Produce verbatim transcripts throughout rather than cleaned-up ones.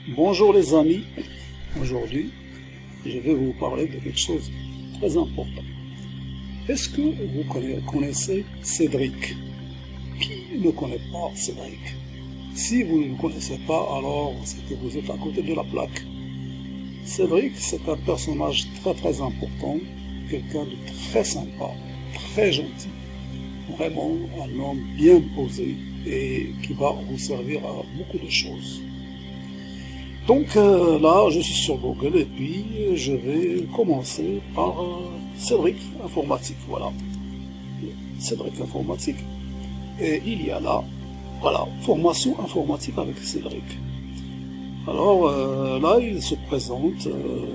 Bonjour les amis, aujourd'hui je vais vous parler de quelque chose de très important. Est-ce que vous connaissez Cédric? Qui ne connaît pas Cédric? Si vous ne le connaissez pas, alors c'est que vous êtes à côté de la plaque. Cédric, c'est un personnage très très important, quelqu'un de très sympa, très gentil, vraiment un homme bien posé et qui va vous servir à beaucoup de choses. Donc euh, là, je suis sur Google et puis je vais commencer par euh, Cédric Informatique, voilà. Cédric Informatique. Et il y a là, voilà, formation informatique avec Cédric. Alors euh, là, il se présente. Euh,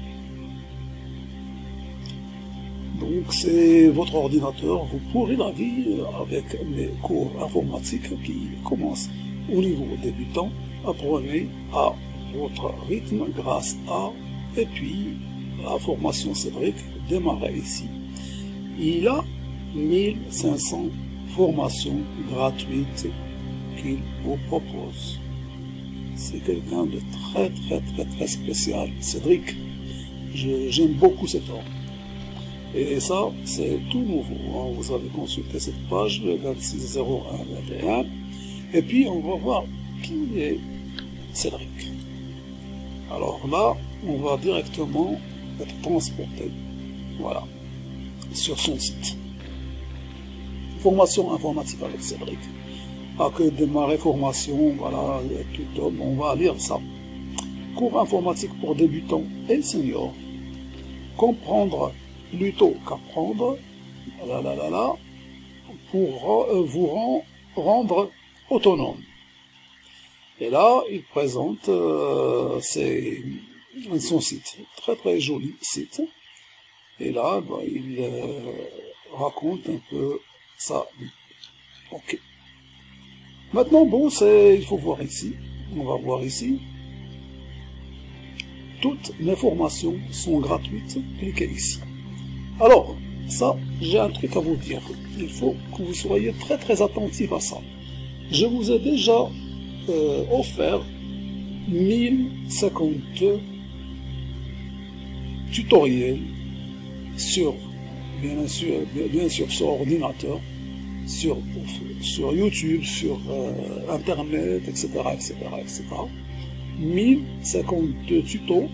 donc c'est votre ordinateur, vous pourrez la vivre avec mes cours informatiques qui commencent au niveau débutant. Apprenez à votre rythme grâce à, et puis la formation Cédric démarre ici. Il a mille cinq cents formations gratuites qu'il vous propose. C'est quelqu'un de très très très très spécial, Cédric. J'aime beaucoup cet homme. Et ça, c'est tout nouveau. Vous avez consulté cette page, le vingt-six zéro un vingt et un. Et puis, on va voir qui est Cédric. Alors là, on va directement être transporté, voilà, sur son site. Formation informatique avec Cédric. Accueil démarrer formation, voilà, tout homme, on va lire ça. Cours informatique pour débutants et seniors. Comprendre plutôt qu'apprendre, là, là, là, là, pour euh, vous rend, rendre autonome. Et là, il présente euh, ses, son site, très très joli site. Et là, bah, il euh, raconte un peu sa vie. Ok. Maintenant, bon, c'est, il faut voir ici. On va voir ici. Toutes mes formations sont gratuites. Cliquez ici. Alors, ça, j'ai un truc à vous dire. Il faut que vous soyez très très attentifs à ça. Je vous ai déjà Euh, offert mille cinquante tutoriels sur, bien sûr, bien sûr sur ordinateur, sur, sur YouTube, sur euh, Internet, et cetera, et cetera, et cetera. mille cinquante tutos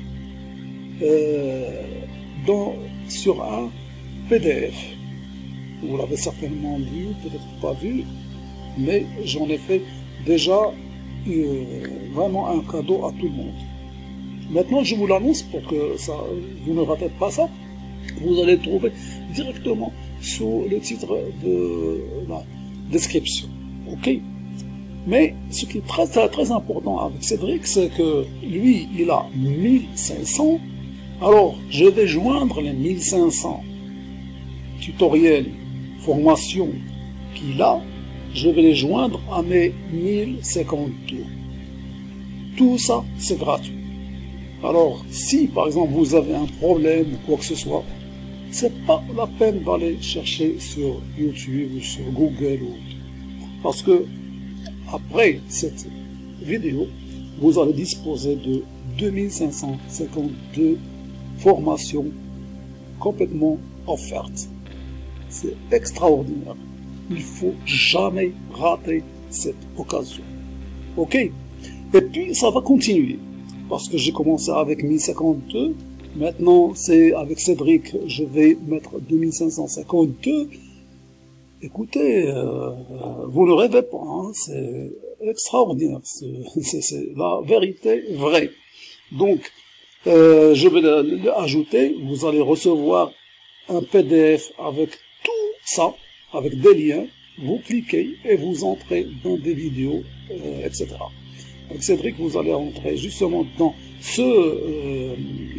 euh, dans, sur un P D F. Vous l'avez certainement vu, peut-être pas vu, mais j'en ai fait déjà Euh, vraiment un cadeau à tout le monde. Maintenant, je vous l'annonce pour que ça, vous ne ratez pas ça. Vous allez le trouver directement sous le titre de la description. Ok. Mais ce qui est très très, très important avec Cédric, c'est que lui, il a mille cinq cents. Alors, je vais joindre les mille cinq cents tutoriels, formations qu'il a. Je vais les joindre à mes mille cinquante tours. Tout ça, c'est gratuit. Alors, si par exemple vous avez un problème ou quoi que ce soit, c'est pas la peine d'aller chercher sur YouTube ou sur Google ou autre. Parce que après cette vidéo, vous allez disposer de deux mille cinq cent cinquante-deux formations complètement offertes. C'est extraordinaire. Il faut jamais rater cette occasion. Ok? Et puis, ça va continuer. Parce que j'ai commencé avec mille cinquante-deux. Maintenant, c'est avec Cédric, je vais mettre deux mille cinq cent cinquante-deux. Écoutez, euh, vous ne rêvez pas, hein, c'est extraordinaire. C'est la vérité vraie. Donc, euh, je vais l'ajouter. Vous allez recevoir un P D F avec tout ça, avec des liens, vous cliquez et vous entrez dans des vidéos, euh, et cetera. Avec Cédric, vous allez entrer justement dans ce, euh,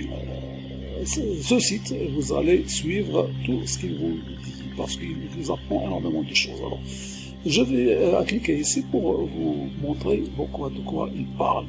ce, ce site et vous allez suivre tout ce qu'il vous dit, parce qu'il vous apprend énormément de choses. Alors, je vais euh, cliquer ici pour vous montrer pourquoi, de quoi il parle.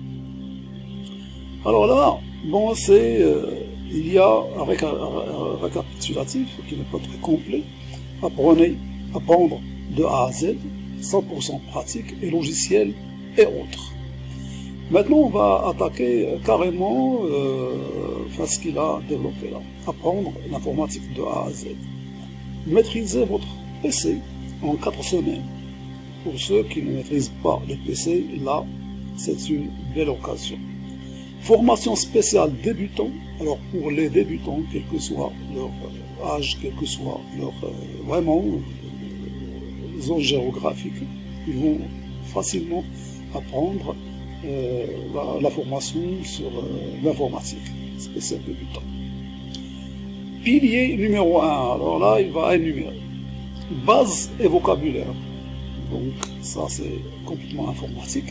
Alors là, bon, c'est, euh, il y a un, réca un récapitulatif qui n'est pas très complet. Apprenez, apprendre de A à Z, cent pour cent pratique et logiciel et autres. Maintenant, on va attaquer carrément euh, enfin, ce qu'il a développé là. Apprendre l'informatique de A à Z. Maîtriser votre P C en quatre semaines. Pour ceux qui ne maîtrisent pas le P C, là, c'est une belle occasion. Formation spéciale débutant. Alors pour les débutants, quel que soit leur âge, quel que soit leur euh, vraiment euh, zone géographique, ils vont facilement apprendre euh, la, la formation sur euh, l'informatique spéciale débutant. Pilier numéro un. Alors là, il va énumérer base et vocabulaire. Donc ça c'est complètement informatique.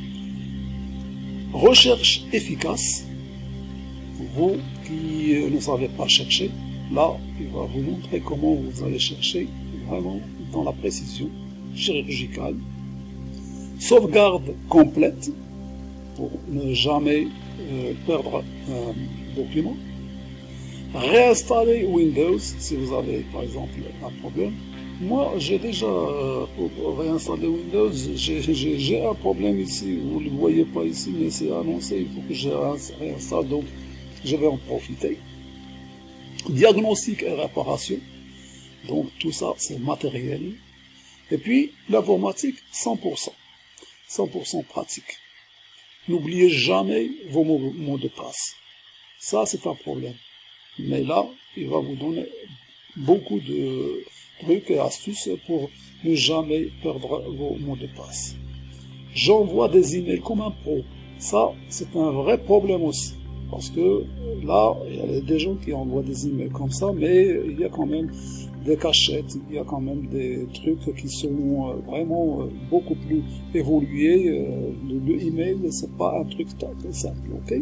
Recherche efficace. Vous qui ne savez pas chercher, là, il va vous montrer comment vous allez chercher vraiment dans la précision chirurgicale. Sauvegarde complète pour ne jamais euh, perdre un document. Réinstaller Windows si vous avez par exemple un problème. Moi, j'ai déjà, euh, pour réinstaller Windows, j'ai un problème ici, vous ne le voyez pas ici, mais c'est annoncé, il faut que je réinstalle, donc je vais en profiter. Diagnostic et réparation, donc tout ça c'est matériel. Et puis l'informatique, cent pour cent, cent pour cent pratique. N'oubliez jamais vos mots, mots de passe. Ça c'est un problème. Mais là, il va vous donner beaucoup de trucs et astuces pour ne jamais perdre vos mots de passe. J'envoie des emails comme un pro. Ça, c'est un vrai problème aussi. Parce que là, il y a des gens qui envoient des emails comme ça, mais il y a quand même des cachettes, il y a quand même des trucs qui sont vraiment beaucoup plus évolués. Le, le email, c'est pas un truc très simple, ok?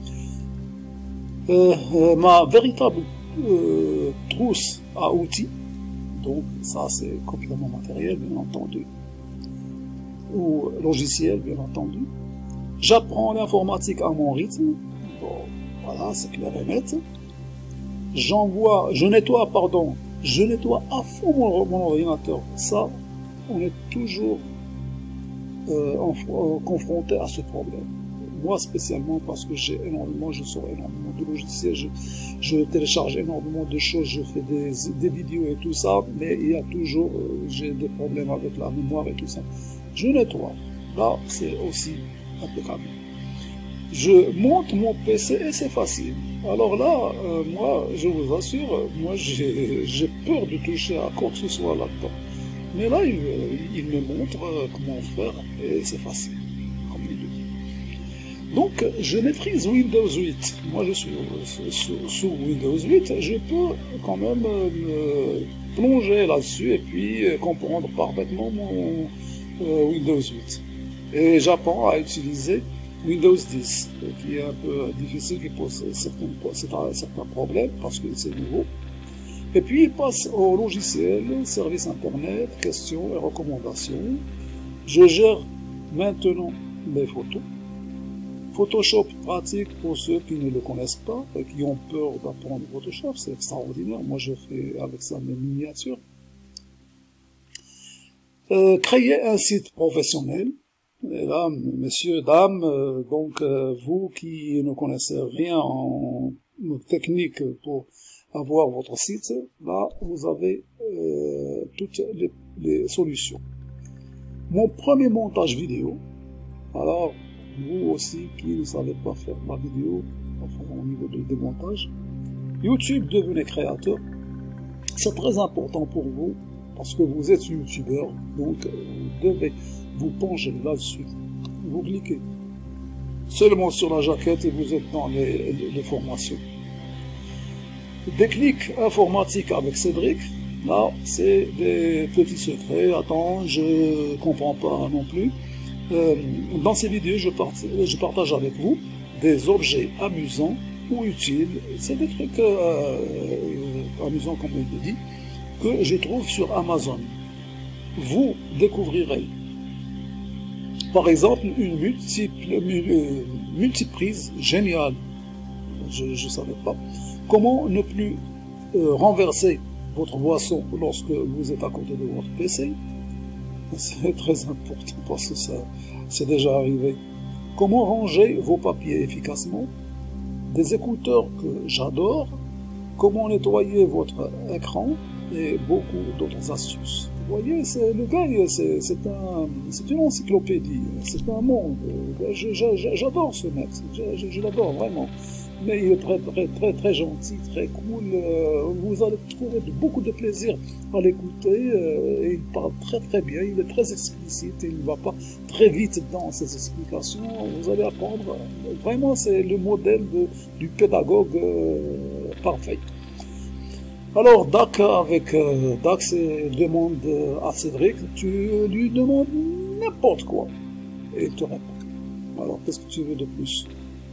Euh, euh, ma véritable euh, trousse à outils. Donc ça c'est complètement matériel bien entendu, ou logiciel bien entendu. J'apprends l'informatique à mon rythme, bon, voilà c'est clair et net. J'envoie, je nettoie pardon, je nettoie à fond mon, mon ordinateur. Ça, on est toujours euh, en, euh, confronté à ce problème. Moi spécialement parce que j'ai énormément, je sors énormément de logiciels, je, je télécharge énormément de choses, je fais des, des vidéos et tout ça, mais il y a toujours, euh, j'ai des problèmes avec la mémoire et tout ça. Je nettoie, là c'est aussi impeccable. Je monte mon P C et c'est facile. Alors là, euh, moi je vous assure, moi j'ai peur de toucher à quoi que ce soit là-dedans. Mais là il, il me montre comment faire et c'est facile. Donc, je maîtrise Windows huit. Moi, je suis sous, sous Windows huit. Je peux quand même me plonger là-dessus et puis comprendre parfaitement mon euh, Windows huit. Et j'apprends à utiliser Windows dix, qui est un peu difficile, qui pose certains, certains problèmes parce que c'est nouveau. Et puis, il passe au logiciel, service internet, questions et recommandations. Je gère maintenant mes photos. Photoshop pratique pour ceux qui ne le connaissent pas et qui ont peur d'apprendre Photoshop, c'est extraordinaire. Moi, je fais avec ça mes miniatures. Euh, créer un site professionnel. Et là, messieurs, dames, euh, donc euh, vous qui ne connaissez rien en technique pour avoir votre site, là, vous avez euh, toutes les, les solutions. Mon premier montage vidéo. Alors, vous aussi qui ne savez pas faire la vidéo, enfin au niveau de démontage, YouTube, devenez créateur. C'est très important pour vous parce que vous êtes youtubeur, donc vous devez vous pencher là-dessus. Vous cliquez seulement sur la jaquette et vous êtes dans les, les, les formations. Déclic informatique avec Cédric. Là, c'est des petits secrets. Attends, je comprends pas non plus. Euh, dans ces vidéos, je partage, je partage avec vous des objets amusants ou utiles. C'est des trucs euh, euh, amusants, comme je le dis, que je trouve sur Amazon. Vous découvrirez, par exemple, une multiple, une multiprise géniale. Je ne savais pas. Comment ne plus euh, renverser votre boisson lorsque vous êtes à côté de votre P C. C'est très important parce que ça, c'est déjà arrivé. comment ranger vos papiers efficacement, des écouteurs que j'adore, comment nettoyer votre écran et beaucoup d'autres astuces. Vous voyez, c'est, le gars, c'est, c'est, un, c'est une encyclopédie, c'est un monde. Je, je, j'adore ce mec, je, je, je l'adore vraiment. Mais il est très, très, très, très gentil, très cool. Vous allez trouver beaucoup de plaisir à l'écouter. Il parle très, très bien, il est très explicite, il ne va pas très vite dans ses explications. Vous allez apprendre. Vraiment, c'est le modèle de, du pédagogue parfait. Alors, Dac, avec euh, Dac, c'est demande à Cédric, tu lui demandes n'importe quoi. Et il te répond. Alors, qu'est-ce que tu veux de plus?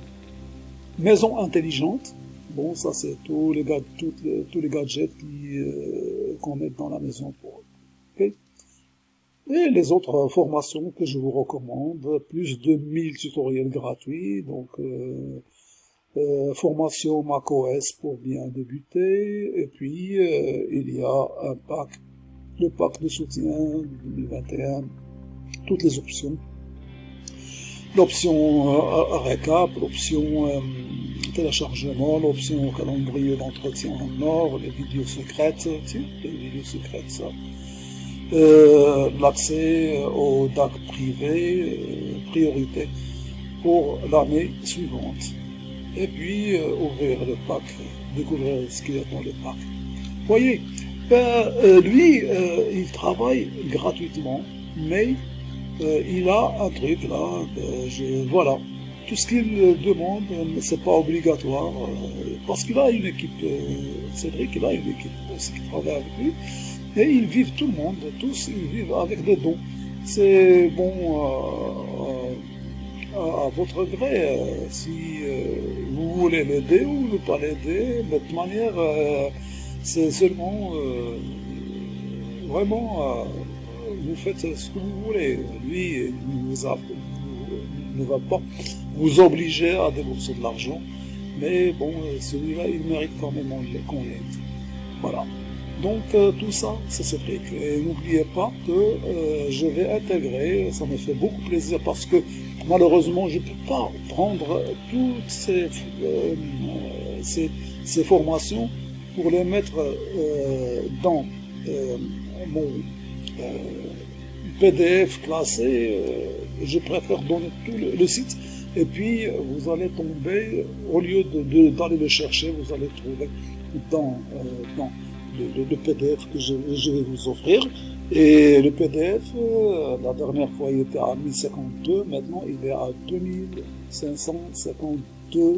Maison intelligente. Bon, ça, c'est tous les, les, tous les gadgets euh, qu'on met dans la maison. Pour, okay? Et les autres formations que je vous recommande, plus de mille tutoriels gratuits, donc... Euh, Euh, formation macOS pour bien débuter, et puis euh, il y a un pack, le pack de soutien deux mille vingt et un, toutes les options, l'option euh, récap, l'option euh, téléchargement, l'option calendrier d'entretien en or, les vidéos secrètes, tiens, les vidéos secrètes, ça, euh, l'accès au D A C privé, euh, priorité pour l'année suivante. Et puis euh, ouvrir le pack, découvrir ce qu'il y a dans le pack. Vous voyez, ben, euh, lui, euh, il travaille gratuitement, mais euh, il a un truc là, euh, je, voilà, tout ce qu'il demande, c'est pas obligatoire, euh, parce qu'il a une équipe, euh, Cédric, il a une équipe aussi qui travaille avec lui, et ils vivent tout le monde, tous ils vivent avec des dons. C'est bon... Euh, à votre gré, euh, si euh, vous voulez l'aider ou ne pas l'aider, de toute manière, euh, c'est seulement, euh, vraiment, euh, vous faites ce que vous voulez. Lui, il vous a, ne va pas vous obliger à débourser de l'argent, mais bon, celui-là, il mérite quand même qu'on l'aide. Voilà. Donc euh, tout ça, ça s'applique. Et n'oubliez pas que euh, je vais intégrer, ça me fait beaucoup plaisir parce que malheureusement, je ne peux pas prendre toutes ces, euh, ces, ces formations pour les mettre euh, dans euh, mon euh, P D F classé. Euh, je préfère donner tout le, le site. Et puis, vous allez tomber, au lieu de, de, d'aller le chercher, vous allez trouver dans, euh, dans le, le P D F que je, je vais vous offrir. Et le P D F, euh, la dernière fois il était à mille cinquante-deux, maintenant il est à deux mille cinq cent cinquante-deux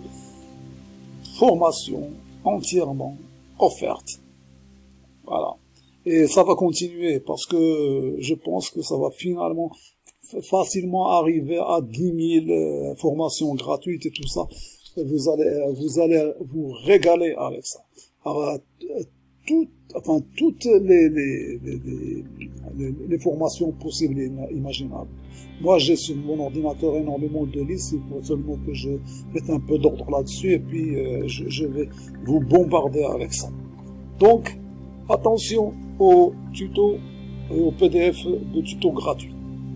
formations entièrement offertes. Voilà. Et ça va continuer parce que je pense que ça va finalement facilement arriver à dix mille euh, formations gratuites et tout ça. Vous allez, vous allez vous régaler avec ça. Alors, tout, enfin, toutes les, les, les, les, les formations possibles et imaginables. Moi, j'ai sur mon ordinateur énormément de listes, il faut seulement que je mette un peu d'ordre là-dessus et puis euh, je, je vais vous bombarder avec ça. Donc, attention aux tutos et aux P D F de tutos gratuits.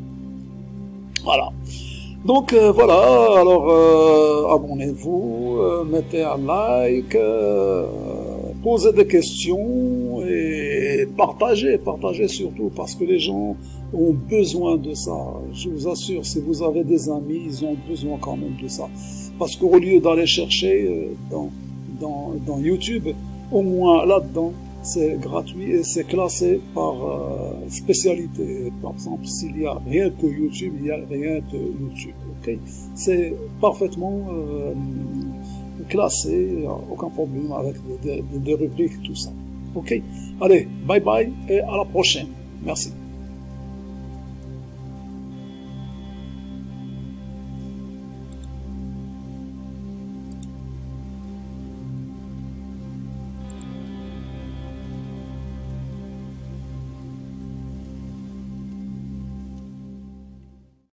Voilà. Donc euh, voilà, alors euh, abonnez-vous, euh, mettez un like, euh, posez des questions et partagez, partagez surtout parce que les gens ont besoin de ça. Je vous assure, si vous avez des amis, ils ont besoin quand même de ça. Parce qu'au lieu d'aller chercher euh, dans, dans, dans YouTube, au moins là-dedans, c'est gratuit et c'est classé par euh, spécialité. Par exemple, s'il y a rien que YouTube, il n'y a rien que YouTube. Okay? C'est parfaitement euh, classé, aucun problème avec des, des, des rubriques, tout ça. Ok? Allez, bye bye et à la prochaine. Merci.